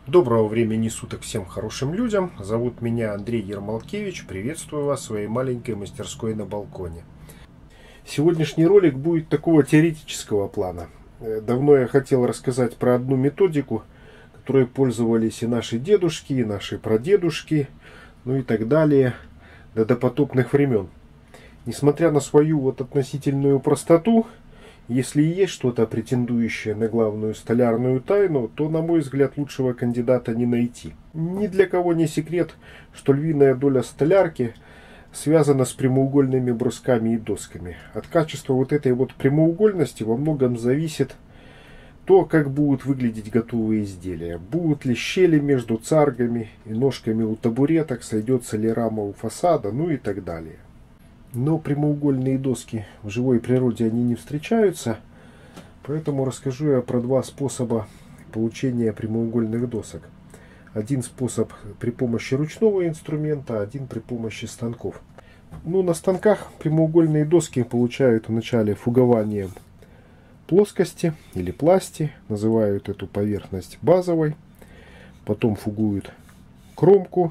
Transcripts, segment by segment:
Доброго времени суток всем хорошим людям. Зовут меня Андрей Ермолкевич. Приветствую вас в своей маленькой мастерской на балконе. Сегодняшний ролик будет такого теоретического плана. Давно я хотел рассказать про одну методику, которой пользовались и наши дедушки, и наши прадедушки, ну и так далее, до допотопных времен. Несмотря на свою относительную простоту, если и есть что-то претендующее на главную столярную тайну, то, на мой взгляд, лучшего кандидата не найти. Ни для кого не секрет, что львиная доля столярки связана с прямоугольными брусками и досками. От качества этой прямоугольности во многом зависит то, как будут выглядеть готовые изделия. Будут ли щели между царгами и ножками у табуреток, сойдется ли рама у фасада, ну и так далее. Но прямоугольные доски в живой природе они не встречаются, поэтому расскажу я про два способа получения прямоугольных досок. Один способ при помощи ручного инструмента, один при помощи станков. На станках прямоугольные доски получают вначале фугованием плоскости или пласти, называют эту поверхность базовой, потом фугуют кромку,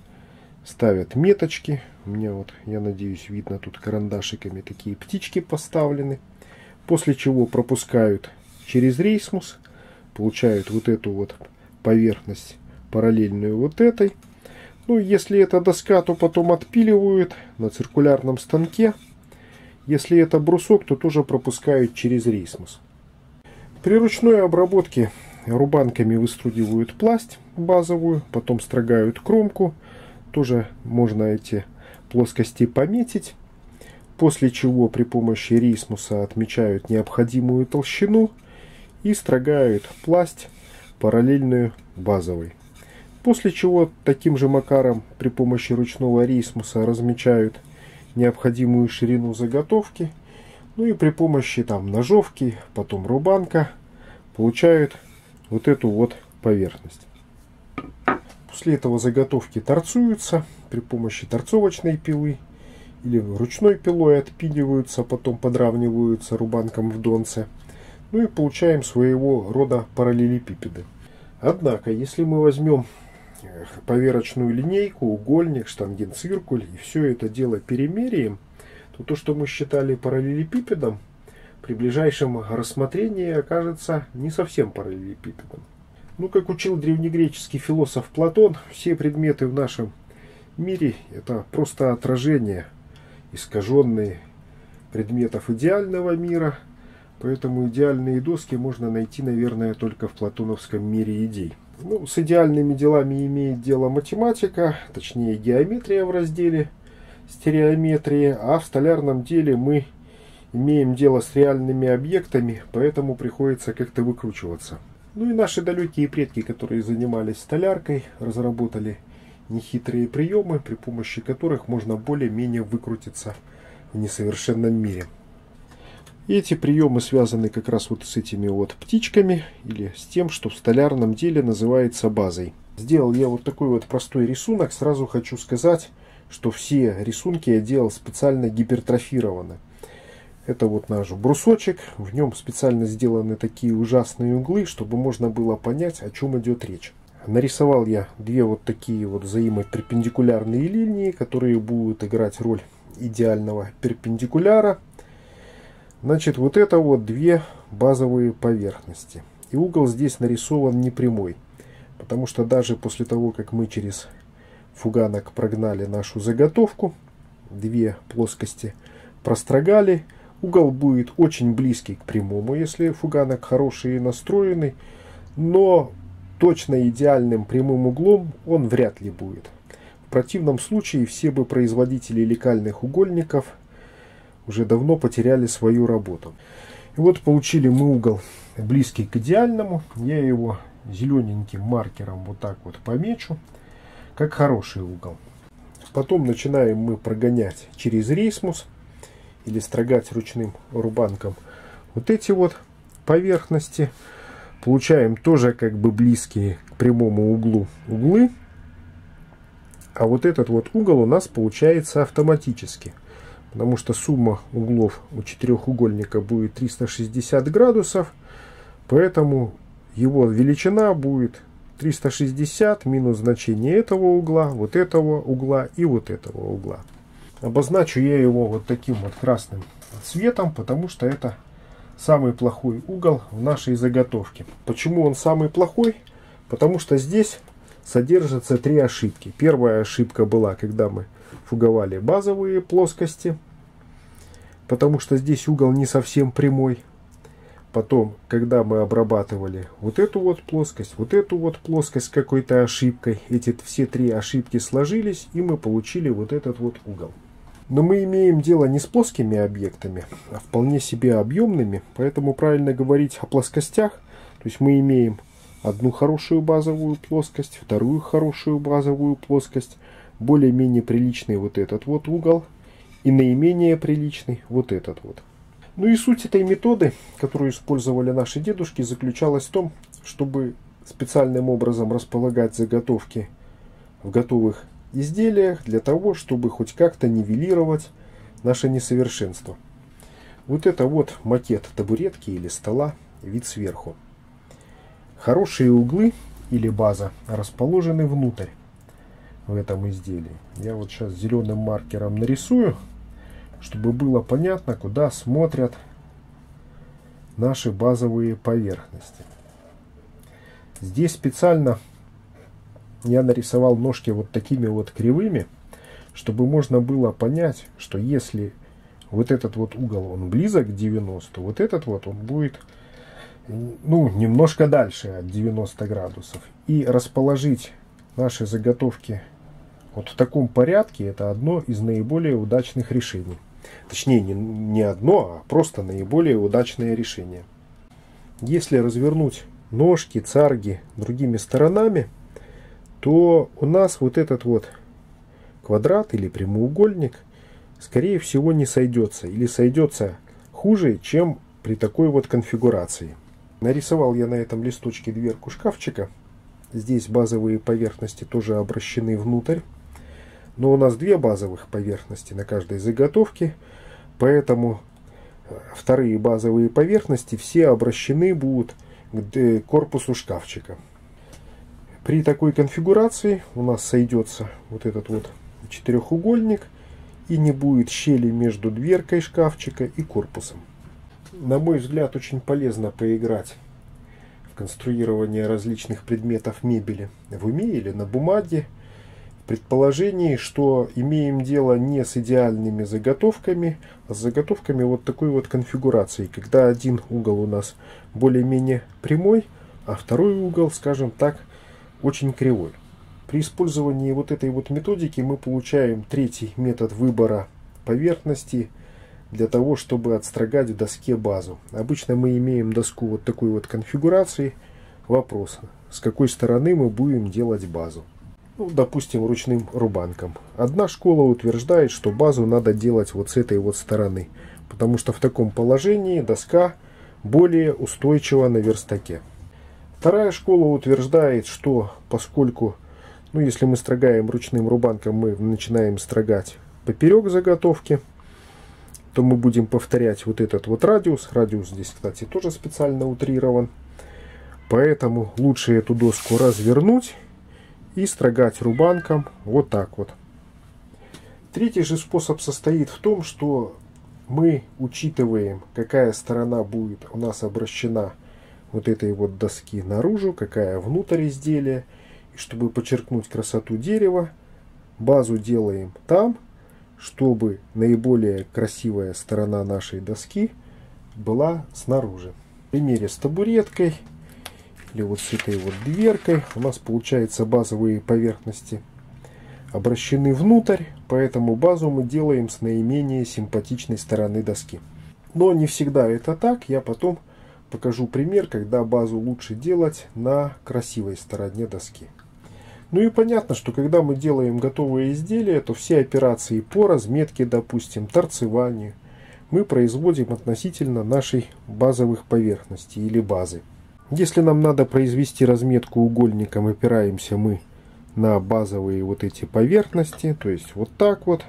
ставят меточки. У меня я надеюсь, видно тут карандашиками такие птички поставлены. После чего пропускают через рейсмус, получают эту поверхность параллельную этой. Если это доска, то потом отпиливают на циркулярном станке. Если это брусок, то тоже пропускают через рейсмус. При ручной обработке рубанками выстругивают пласть базовую, потом строгают кромку. Тоже можно эти плоскости пометить, после чего при помощи рейсмуса отмечают необходимую толщину и строгают пласть параллельную базовой. После чего таким же макаром при помощи ручного рейсмуса размечают необходимую ширину заготовки, и при помощи ножовки, потом рубанка получают эту поверхность. После этого заготовки торцуются при помощи торцовочной пилы или ручной пилой отпиливаются, потом подравниваются рубанком в донце. И получаем своего рода параллелепипеды. Однако, если мы возьмем поверочную линейку, угольник, штангенциркуль и все это дело перемеряем, то что мы считали параллелепипедом, при ближайшем рассмотрении окажется не совсем параллелепипедом. Как учил древнегреческий философ Платон, все предметы в нашем мире это просто отражение, искаженные предметов идеального мира. Поэтому идеальные доски можно найти, наверное, только в платоновском мире идей. С идеальными делами имеет дело математика, точнее геометрия в разделе стереометрии, а в столярном деле мы имеем дело с реальными объектами, поэтому приходится как-то выкручиваться. И наши далекие предки, которые занимались столяркой, разработали нехитрые приемы, при помощи которых можно более-менее выкрутиться в несовершенном мире. И эти приемы связаны как раз с этими птичками, или с тем, что в столярном деле называется базой. Сделал я такой простой рисунок. Сразу хочу сказать, что все рисунки я делал специально гипертрофированно. Это наш брусочек, в нем специально сделаны такие ужасные углы, чтобы можно было понять, о чем идет речь. Нарисовал я две такие взаимоперпендикулярные линии, которые будут играть роль идеального перпендикуляра. Значит, это две базовые поверхности. И угол здесь нарисован не прямой, потому что даже после того, как мы через фуганок прогнали нашу заготовку, две плоскости прострогали, угол будет очень близкий к прямому, если фуганок хороший и настроенный, но точно идеальным прямым углом он вряд ли будет. В противном случае все бы производители лекальных угольников уже давно потеряли свою работу. И получили мы угол близкий к идеальному. Я его зелененьким маркером помечу, как хороший угол. Потом начинаем мы прогонять через рейсмус или строгать ручным рубанком эти поверхности. Получаем тоже близкие к прямому углу углы. А этот угол у нас получается автоматически, потому что сумма углов у четырехугольника будет 360 градусов, поэтому его величина будет 360 минус значение этого угла и вот этого угла. Обозначу я его вот таким вот красным цветом, потому что это самый плохой угол в нашей заготовке. Почему он самый плохой? Потому что здесь содержатся три ошибки. Первая ошибка была, когда мы фуговали базовые плоскости, потому что здесь угол не совсем прямой. Потом, когда мы обрабатывали вот эту вот плоскость с какой-то ошибкой, эти все три ошибки сложились, и мы получили вот этот вот угол. Но мы имеем дело не с плоскими объектами, а вполне себе объемными, поэтому правильно говорить о плоскостях. То есть мы имеем одну хорошую базовую плоскость, вторую хорошую базовую плоскость, более-менее приличный вот этот вот угол и наименее приличный вот этот вот. Ну и суть этой методы, которую использовали наши дедушки, заключалась в том, чтобы специальным образом располагать заготовки в готовых изделиях для того, чтобы хоть как-то нивелировать наше несовершенство. Вот это вот макет табуретки или стола, вид сверху. Хорошие углы или база расположены внутрь в этом изделии. Я вот сейчас зеленым маркером нарисую, чтобы было понятно, куда смотрят наши базовые поверхности. Здесь специально я нарисовал ножки вот такими вот кривыми, чтобы можно было понять, что если вот этот вот угол он близок к 90, вот этот вот он будет немножко дальше от 90 градусов. И расположить наши заготовки вот в таком порядке — это одно из наиболее удачных решений. Точнее, не одно, а просто наиболее удачное решение. Если развернуть ножки, царги другими сторонами, то у нас вот этот вот квадрат или прямоугольник, скорее всего, не сойдется. Или сойдется хуже, чем при такой вот конфигурации. Нарисовал я на этом листочке дверку шкафчика. Здесь базовые поверхности тоже обращены внутрь. Но у нас две базовых поверхности на каждой заготовке, поэтому вторые базовые поверхности все обращены будут к корпусу шкафчика. При такой конфигурации у нас сойдется вот этот вот четырехугольник и не будет щели между дверкой шкафчика и корпусом. На мой взгляд, очень полезно поиграть в конструирование различных предметов мебели в уме или на бумаге, в предположении, что имеем дело не с идеальными заготовками, а с заготовками вот такой вот конфигурации, когда один угол у нас более-менее прямой, а второй угол, скажем так, очень кривой. При использовании вот этой вот методики мы получаем третий метод выбора поверхности для того, чтобы отстрогать в доске базу. Обычно мы имеем доску вот такой вот конфигурации. Вопрос, с какой стороны мы будем делать базу. Допустим, ручным рубанком. Одна школа утверждает, что базу надо делать вот с этой вот стороны, потому что в таком положении доска более устойчива на верстаке. Вторая школа утверждает, что поскольку, если мы строгаем ручным рубанком, мы начинаем строгать поперек заготовки, то мы будем повторять вот этот вот радиус. Радиус здесь, кстати, тоже специально утрирован. Поэтому лучше эту доску развернуть и строгать рубанком вот так вот. Третий же способ состоит в том, что мы учитываем, какая сторона будет у нас обращена вот этой вот доски наружу, какая внутрь изделия. И чтобы подчеркнуть красоту дерева, базу делаем там, чтобы наиболее красивая сторона нашей доски была снаружи. В примере с табуреткой или вот с этой вот дверкой у нас получается базовые поверхности обращены внутрь, поэтому базу мы делаем с наименее симпатичной стороны доски. Но не всегда это так. Я потом покажу пример, когда базу лучше делать на красивой стороне доски. Ну и понятно, что когда мы делаем готовые изделия, то все операции по разметке, допустим, торцеванию, мы производим относительно нашей базовых поверхностей или базы. Если нам надо произвести разметку угольником, опираемся мы на базовые вот эти поверхности, то есть вот так вот,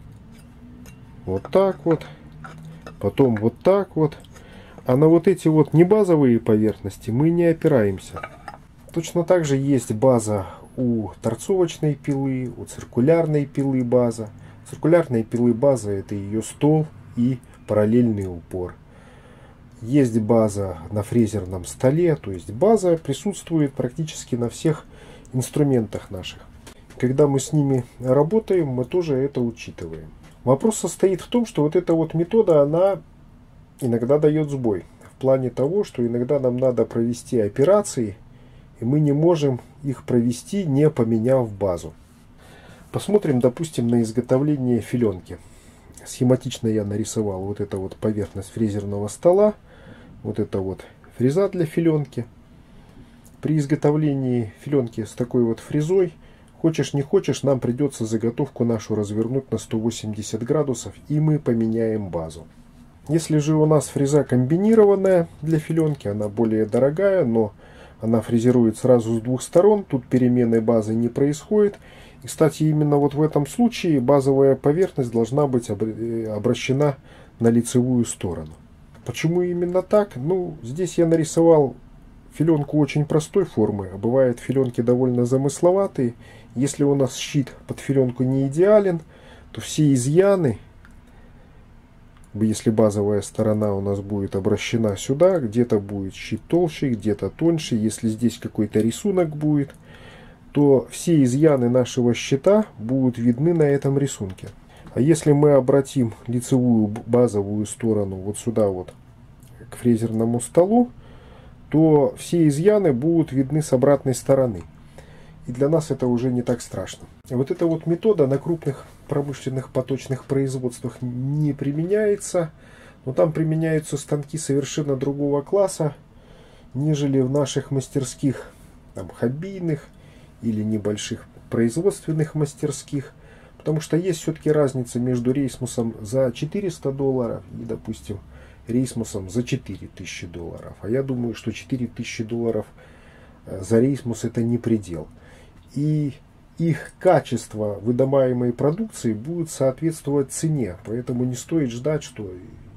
потом вот так вот. А на вот эти вот небазовые поверхности мы не опираемся. Точно так же есть база у торцовочной пилы, у циркулярной пилы база. Циркулярной пилы база — это ее стол и параллельный упор. Есть база на фрезерном столе, то есть база присутствует практически на всех инструментах наших. Когда мы с ними работаем, мы тоже это учитываем. Вопрос состоит в том, что вот эта вот метода, она иногда дает сбой. В плане того, что иногда нам надо провести операции, и мы не можем их провести, не поменяв базу. Посмотрим, допустим, на изготовление филенки. Схематично я нарисовал вот эту вот поверхность фрезерного стола. Вот это вот фреза для филенки. При изготовлении филенки с такой вот фрезой, хочешь не хочешь, нам придется заготовку нашу развернуть на 180 градусов, и мы поменяем базу. Если же у нас фреза комбинированная для филенки, она более дорогая, но она фрезерует сразу с двух сторон, тут перемены базы не происходит. И, кстати, именно вот в этом случае базовая поверхность должна быть обращена на лицевую сторону. Почему именно так? Ну, здесь я нарисовал филенку очень простой формы, а бывают филенки довольно замысловатые. Если у нас щит под филенку не идеален, то все изъяны, если базовая сторона у нас будет обращена сюда, где-то будет щит толще, где-то тоньше, если здесь какой-то рисунок будет, то все изъяны нашего щита будут видны на этом рисунке. А если мы обратим лицевую базовую сторону вот сюда вот к фрезерному столу, то все изъяны будут видны с обратной стороны. И для нас это уже не так страшно. Вот эта вот метода на крупных промышленных поточных производствах не применяется, но там применяются станки совершенно другого класса, нежели в наших мастерских, там, хоббийных или небольших производственных мастерских. Потому что есть все-таки разница между рейсмусом за $400 и, допустим, рейсмусом за $4000. А я думаю, что $4000 за рейсмус — это не предел. И их качество выдаваемой продукции будет соответствовать цене. Поэтому не стоит ждать, что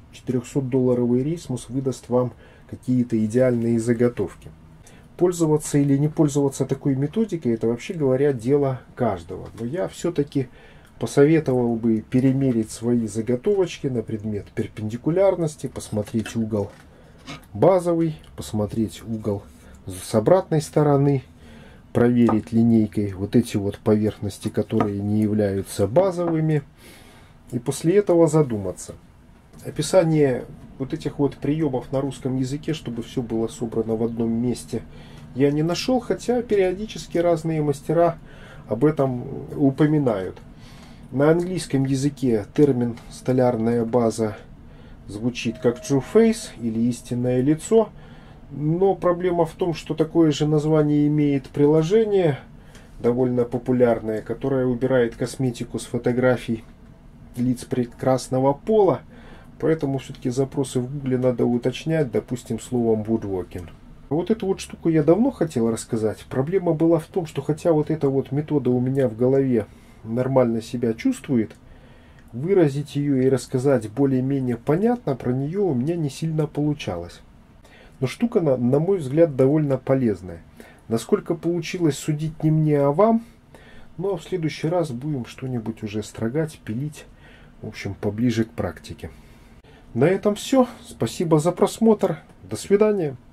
$400 рейсмус выдаст вам какие-то идеальные заготовки. Пользоваться или не пользоваться такой методикой — это, вообще говоря, дело каждого. Но я все-таки посоветовал бы перемерить свои заготовочки на предмет перпендикулярности, посмотреть угол базовый, посмотреть угол с обратной стороны, проверить линейкой вот эти вот поверхности, которые не являются базовыми, и после этого задуматься. Описание вот этих вот приемов на русском языке, чтобы все было собрано в одном месте, я не нашел, хотя периодически разные мастера об этом упоминают. На английском языке термин «столярная база» звучит как true face или истинное лицо, но проблема в том, что такое же название имеет приложение, довольно популярное, которое убирает косметику с фотографий лиц прекрасного пола, поэтому все-таки запросы в Гугле надо уточнять, допустим, словом woodworking. Вот эту вот штуку я давно хотел рассказать. Проблема была в том, что хотя вот эта вот метода у меня в голове нормально себя чувствует, выразить ее и рассказать более-менее понятно про нее у меня не сильно получалось. Но штука, на мой взгляд, довольно полезная. Насколько получилось, судить не мне, а вам. Ну а в следующий раз будем что-нибудь уже строгать, пилить. В общем, поближе к практике. На этом все. Спасибо за просмотр. До свидания.